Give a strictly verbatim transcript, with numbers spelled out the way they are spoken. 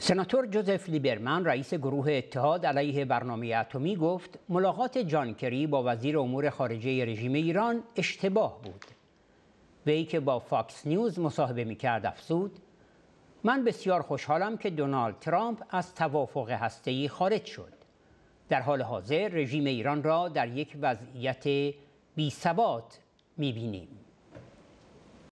سناتور جوزف لیبرمن رئیس گروه اتحاد علیه برنامه اتمی گفت ملاقات جان کری با وزیر امور خارجه رژیم ایران اشتباه بود. وی که با فاکس نیوز مصاحبه می‌کرد افزود: من بسیار خوشحالم که دونالد ترامپ از توافق هسته‌ای خارج شد. در حال حاضر رژیم ایران را در یک وضعیت بی‌ثبات می‌بینیم.